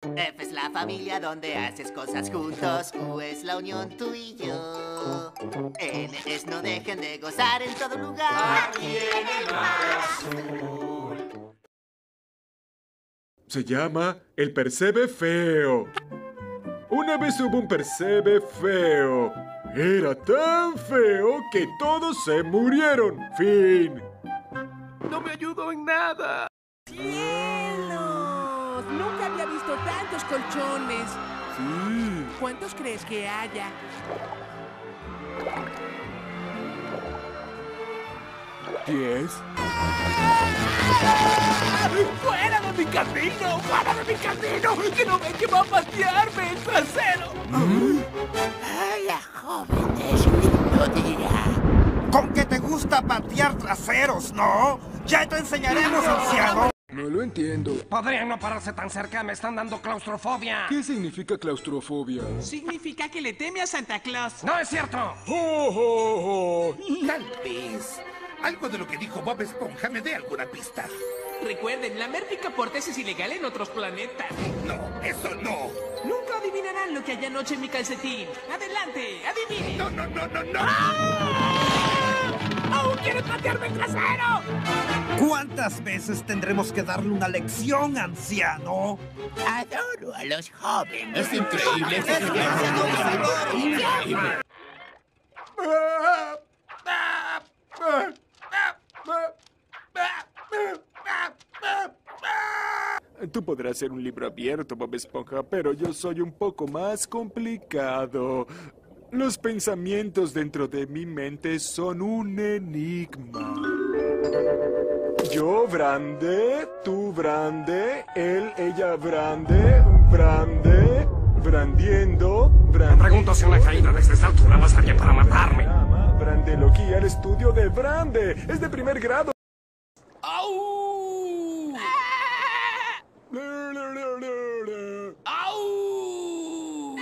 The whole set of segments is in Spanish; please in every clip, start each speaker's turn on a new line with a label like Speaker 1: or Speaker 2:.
Speaker 1: F es la familia donde haces cosas juntos. U es la unión tú y yo. N es no dejen de gozar en todo lugar. Aquí en el mar azul.
Speaker 2: Se llama el percebe feo. Una vez hubo un percebe feo. Era tan feo que todos se murieron. Fin.
Speaker 3: No me ayudó en nada.
Speaker 4: ¡Cielos! Nunca había visto tantos colchones.
Speaker 2: Sí.
Speaker 4: ¿Cuántos crees que haya?
Speaker 2: ¿10?
Speaker 3: ¡Fuera de mi camino! ¡Fuera de mi camino! ¡Que no ven que va a patearme el trasero!
Speaker 5: Hola, jóvenes, lindo día.
Speaker 6: Con que te gusta patear traseros, ¿no? Ya te enseñaremos, anciano.
Speaker 2: No lo entiendo.
Speaker 7: Podrían no pararse tan cerca, me están dando claustrofobia.
Speaker 2: ¿Qué significa claustrofobia?
Speaker 4: Significa que le teme a Santa Claus.
Speaker 7: ¡No es cierto!
Speaker 5: Tal vez algo de lo que dijo Bob Esponja me dé alguna pista.
Speaker 4: Recuerden, lamer picaportes es ilegal en otros planetas.
Speaker 5: No, eso no.
Speaker 4: Nunca adivinarán lo que hay anoche en mi calcetín. ¡Adelante! ¡Adivinen!
Speaker 5: No, no, no, no, no.
Speaker 3: ¡Aún quiere patearme el trasero!
Speaker 6: ¿Cuántas veces tendremos que darle una lección, anciano?
Speaker 5: Adoro a los jóvenes. Es increíble. Es increíble.
Speaker 2: Tú podrás ser un libro abierto, Bob Esponja, pero yo soy un poco más complicado. Los pensamientos dentro de mi mente son un enigma. Yo, Brande, tú, Brande, él, ella, Brande, Brande, brandiendo, Brande.
Speaker 7: Me pregunto si una caída desde esta altura bastaría para matarme.
Speaker 2: Brandelogía, el estudio de Brande. Es de primer grado.
Speaker 4: ¡Au! ¡Au!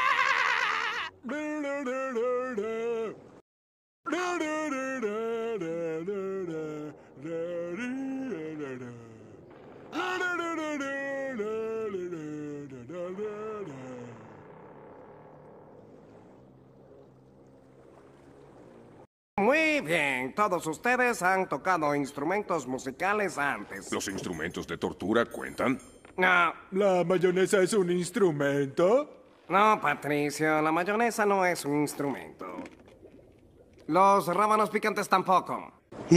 Speaker 7: Muy bien, todos ustedes han tocado instrumentos musicales antes.
Speaker 8: ¿Los instrumentos de tortura cuentan?
Speaker 7: No,
Speaker 2: ¿La mayonesa es un instrumento?
Speaker 7: no, Patricio, la mayonesa no es un instrumento. Los rábanos picantes tampoco.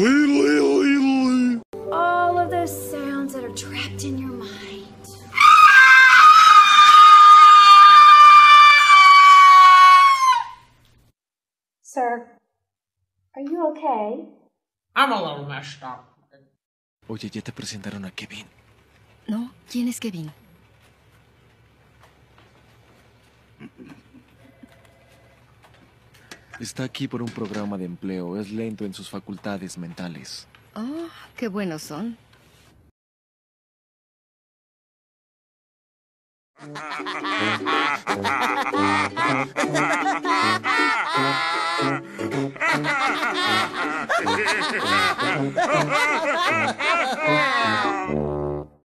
Speaker 9: All of those sounds that are trapped in your mind. Sir, are you okay?
Speaker 3: I'm a little messed up.
Speaker 10: Oye, ¿ya te presentaron a Kevin?
Speaker 9: No, ¿quién es Kevin?
Speaker 10: Está aquí por un programa de empleo. Es lento en sus facultades mentales.
Speaker 9: Oh, qué buenos son.